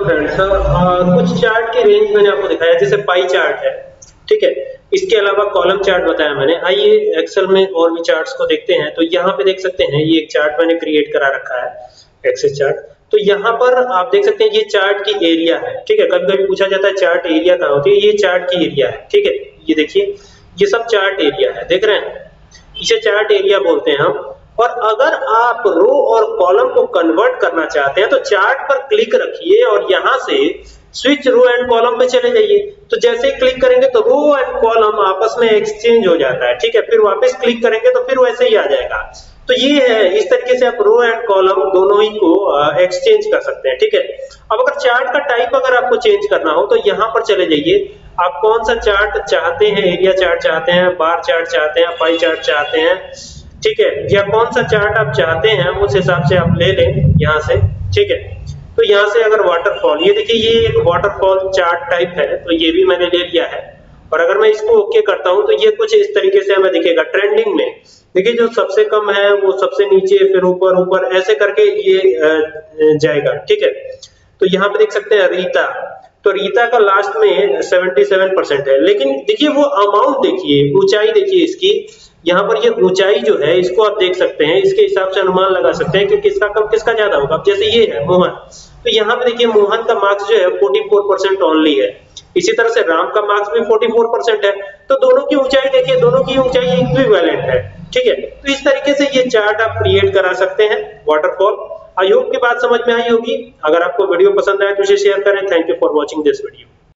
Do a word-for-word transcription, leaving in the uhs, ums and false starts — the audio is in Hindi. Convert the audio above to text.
फ्रेंड्स, कुछ चार्ट की रेंज मैंने आपको दिखाया, जैसे पाई चार्ट है, ठीक है। इसके अलावा कॉलम चार्ट बताया मैंने। आइए एक्सेल में और भी चार्ट्स को देखते हैं। तो यहाँ पे देख सकते हैं, ये एक चार्ट मैंने क्रिएट करा रखा है, एक्सेल चार्ट। तो यहाँ पर आप देख सकते हैं ये चार्ट की एरिया है, ठीक है। कभी कभी पूछा जाता है चार्ट एरिया कहाँ होती है, ये चार्ट की एरिया है, ठीक है। ये देखिए, ये सब चार्ट एरिया है, देख रहे हैं, इसे चार्ट एरिया बोलते हैं हम। और अगर आप रो और कॉलम को कन्वर्ट करना चाहते हैं तो चार्ट पर क्लिक रखिए और यहाँ से स्विच रो एंड कॉलम पे चले जाइए। तो जैसे ही क्लिक करेंगे तो रो एंड कॉलम आपस में एक्सचेंज हो जाता है, ठीक है। फिर वापस क्लिक करेंगे तो फिर वैसे ही आ जाएगा। तो ये है, इस तरीके से आप रो एंड कॉलम दोनों ही को एक्सचेंज कर सकते हैं, ठीक है। अब अगर चार्ट का टाइप अगर आपको चेंज करना हो तो यहाँ पर चले जाइए, आप कौन सा चार्ट चाहते हैं, एरिया चार्ट चाहते हैं, बार चार्ट चाहते हैं, पाई चार्ट चाहते हैं, ठीक है, या कौन सा चार्ट आप चाहते हैं उस हिसाब से आप ले लें यहाँ से, ठीक है। तो यहाँ से अगर वाटरफॉल, ये देखिए ये एक वाटरफॉल चार्ट टाइप है, तो ये भी मैंने ले लिया है। और अगर मैं इसको ओके करता हूँ तो ये कुछ इस तरीके से हमें दिखेगा ट्रेंडिंग में। देखिए जो सबसे कम है वो सबसे नीचे, फिर ऊपर ऊपर ऐसे करके ये जाएगा, ठीक है। तो यहाँ पे देख सकते हैं रीता, तो रीता का लास्ट में सतहत्तर परसेंट है। लेकिन देखिए वो अमाउंट देखिए, ऊंचाई देखिए इसकी, यहाँ पर ये ऊंचाई जो है इसको आप देख सकते हैं, इसके हिसाब से अनुमान लगा सकते हैं कि किसका कम किसका ज्यादा होगा। अब जैसे ये है मोहन, तो यहाँ पे देखिए मोहन का मार्क्स जो है चौवालीस परसेंट ओनली है। इसी तरह से राम का मार्क्स भी चौवालीस परसेंट है। तो दोनों की ऊंचाई देखिए, दोनों की ऊंचाई इक्विवेलेंट है, ठीक है। तो इस तरीके से ये चार्ट आप क्रिएट करा सकते हैं वाटरफॉल। आई होप की बात समझ में आई होगी। अगर आपको वीडियो पसंद आए तो इसे शेयर करें। Thank you for watching this video.